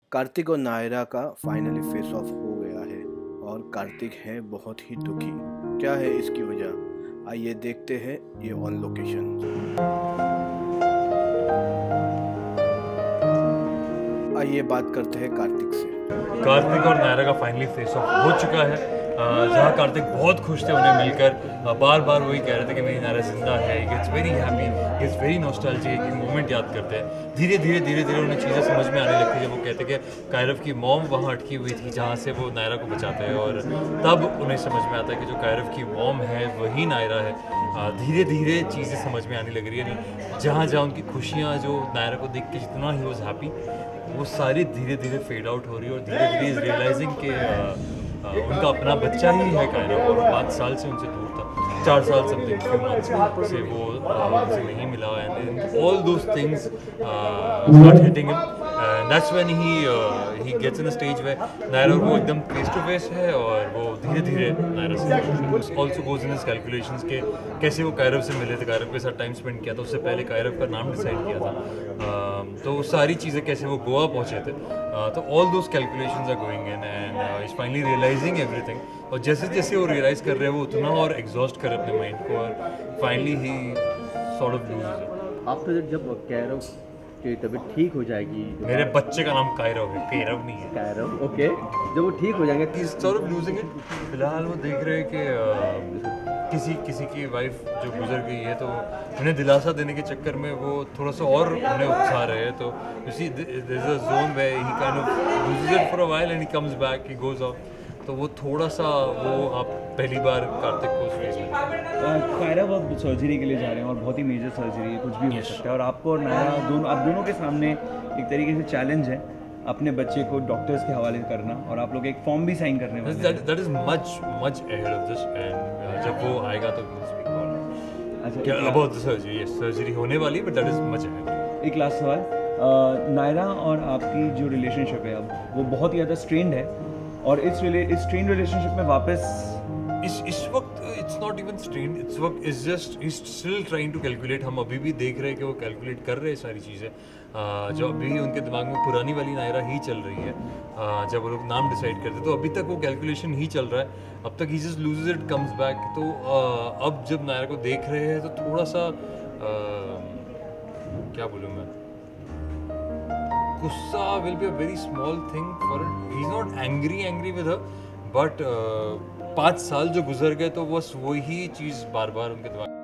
कार्तिक और नायरा का finally face of हो गया है और कार्तिक है बहुत ही दुखी। क्या है इसकी वजह, आइए देखते हैं ये ऑन लोकेशन। आइए बात करते हैं कार्तिक से। कार्तिक और नायरा का फाइनली फेस ऑफ हो चुका है। जहाँ कार्तिक बहुत खुश थे उन्हें मिलकर, बार बार वही कह रहे थे कि मेरी नायरा जिंदा है, gets very happy, gets very nostalgic, एक मोमेंट याद करते हैं। धीरे धीरे उन्हें चीज़ें समझ में आने लगती है जब वो कहते कि कायरव की मॉम वहाँ अटकी हुई थी जहाँ से वो नायरा को बचाते हैं, और तब उन्हें समझ में आता है कि जो कायरव की मॉम है वही नायरा है। धीरे धीरे चीज़ें समझ में आने लग रही है। जहाँ जहाँ उनकी खुशियाँ, जो नायरा को देख के जितना ही वॉज हैप्पी, वो सारी धीरे धीरे फेड आउट हो रही है और धीरे धीरे इज रियलाइजिंग कि उनका अपना बच्चा ही है कायरव, और 5 साल से उनसे दूर था, 4 साल समथिंग फ्यू मंथ्स से वो उनसे नहीं मिला, and all those things start hitting him. That's when he gets in a stage way Naira वो एकदम फेस टू फेस है, और वो धीरे धीरे नायरा से also goes in his calculations के कैसे वो कायरव से मिले थे, कायरव के साथ टाइम स्पेंड किया था, उससे पहले कायरव का नाम डिसाइड किया था, तो सारी चीज़ें कैसे वो गोवा पहुँचे थे, तो all those calculations are going in and is finally realising everything. और जैसे जैसे वो रियलाइज़ कर रहे हैं वो उतना और एग्जॉस्ट कर अपने माइंड को, और finally he sort of loses it. After जब कायरव की तबीयत ठीक हो जाएगी, मेरे बच्चे का नाम कायरव है, कायरव नहीं है, कायरव, ओके, जब वो ठीक हो जाएंगे is sort of losing it. फिलहाल वो देख रहे हैं कि किसी की वाइफ जो गुजर गई है, तो उन्हें दिलासा देने के चक्कर में वो थोड़ा सा और उन्हें उकसा रहे हैं। तो you see there is a zone where he kind of loses it for a while and he comes back, he goes out, तो वो थोड़ा सा वो आप पहली बार कार्तिक को उस फेज में कायरव अब सर्जरी के लिए जा रहे हैं और बहुत ही मेजर सर्जरी है, कुछ भी हो सकता है, और आपको और नायरा दोनों, आप दोनों के सामने एक तरीके से चैलेंज है अपने बच्चे को डॉक्टर्स के हवाले करना, और आप लोग एक फॉर्म भी साइन करने वाले हैं। That is much ahead of this, and जब वो आएगा तो we'll speak about it. अच्छा, क्या about the surgery? Yes, surgery होने वाली है, but that is much ahead. एक लास्ट सवाल, नायरा और आपकी जो रिलेशनशिप है अब वो बहुत ही ज़्यादा स्ट्रेंड है, और इस स्ट्रेंड रिलेशनशिप में वापस इस वक्त इट्स नॉट इवन स्ट्रेन, इस वक्त is just is still trying to calculate. हम अभी भी देख रहे हैं कि वो कैलकुलेट कर रहे हैं सारी चीज़ें, जो अभी उनके दिमाग में पुरानी वाली नायरा ही चल रही है। जब वो लोग नाम डिसाइड करते तो अभी तक वो कैलकुलेशन ही चल रहा है, अब तक he just loses it comes back. तो अब जब नायरा को देख रहे हैं तो थोड़ा सा क्या बोलूँ मैं, गुस्सा will be a very small thing for it. He is not angry with her, but 5 साल जो गुजर गए तो बस वही चीज़ बार बार उनके दिमाग